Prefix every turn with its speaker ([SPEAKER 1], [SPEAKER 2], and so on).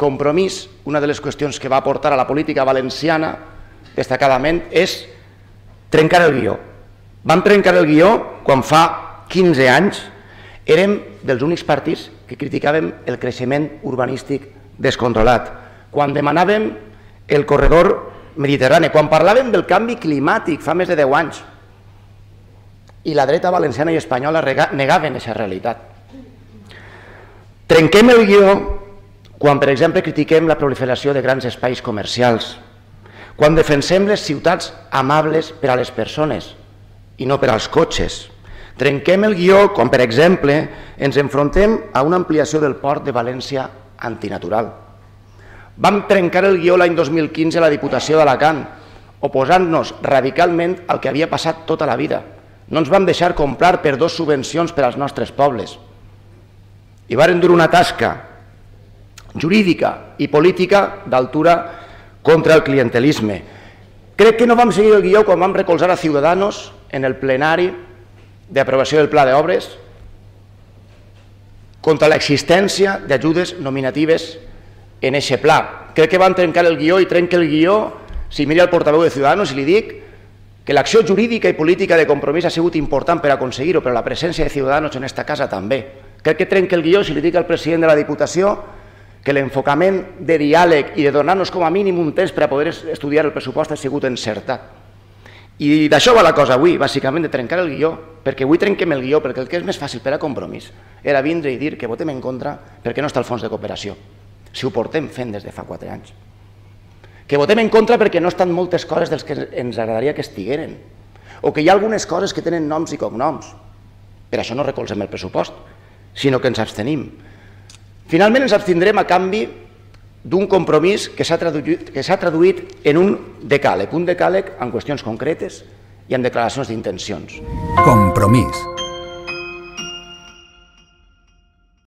[SPEAKER 1] Compromís, una de les qüestions que va aportar a la política valenciana destacadament és trencar el guió. Vam trencar el guió quan fa 15 anys érem dels únics partits que criticàvem el creixement urbanístic descontrolat, quan demanàvem el corredor mediterrani, quan parlàvem del canvi climàtic fa més de 10 anys i la dreta valenciana i espanyola negaven aquesta realitat. Trenquem el guió quan, per exemple, critiquem la proliferació de grans espais comercials, quan defensem les ciutats amables per a les persones i no per als cotxes. Trenquem el guió quan, per exemple, ens enfrontem a una ampliació del port de València antinatural. Vam trencar el guió l'any 2015 a la Diputació d'Alacant, oposant-nos radicalment al que havia passat tota la vida. No ens vam deixar comprar per 2 subvencions per als nostres pobles. I varen dur una tasca jurídica i política d'altura contra el clientelisme. Crec que no vam seguir el guió quan vam recolzar a Ciudadanos en el plenari d'aprovació del pla d'obres contra l'existència d'ajudes nominatives en aquest pla. Crec que van trencar el guió i trenca el guió si mira el portaveu de Ciudadanos i li dic que l'acció jurídica i política de Compromís ha sigut important per aconseguir-ho, però la presència de Ciudadanos en aquesta casa també. Crec que trenca el guió si li dic al president de la Diputació que l'enfocament de diàleg i de donar-nos com a mínim un temps per a poder estudiar el pressupost ha sigut encertat. I d'això va la cosa avui, bàsicament de trencar el guió, perquè avui trenquem el guió, perquè el que és més fàcil per a Compromís era vindre i dir que votem en contra perquè no està el fons de cooperació, si ho portem fent des de fa 4 anys. Que votem en contra perquè no estan moltes coses dels que ens agradaria que estigueren, o que hi ha algunes coses que tenen noms i cognoms. Per això no recolzem el pressupost, sinó que ens abstenim. Finalment ens abstindrem a canvi d'un compromís que s'ha traduït en un decàleg en qüestions concretes i en declaracions d'intencions.
[SPEAKER 2] Compromís.